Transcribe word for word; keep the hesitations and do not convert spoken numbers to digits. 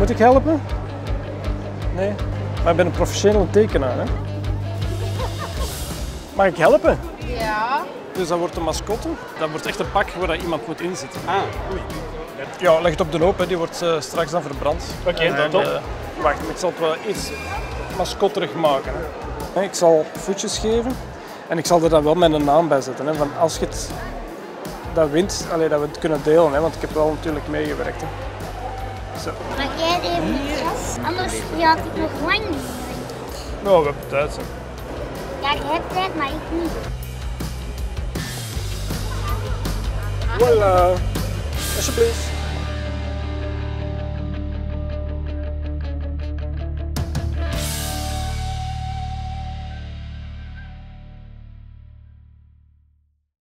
Moet ik helpen? Nee? Maar ik ben een professionele tekenaar, hè? Mag ik helpen? Ja. Dus dat wordt een mascotte. Dat wordt echt een pak waar dat iemand moet inzitten. Ah, oei. Ja, leg het op de hoop, hè. Die wordt uh, straks dan verbrand. Oké, okay, top. Uh, wacht, ik zal het wel iets mascotterig maken. Hè. Ik zal voetjes geven en ik zal er dan wel mijn naam bij zetten. Hè. Van als je het dat wint, allee, dat we het kunnen delen, hè. Want ik heb wel natuurlijk meegewerkt. Hè. Zo. Maar jij even niet gas, anders had ik nog lang niet. Nou, we hebben tijd. Hè. Ja, je hebt tijd, maar ik niet. Voilà. Alsjeblieft.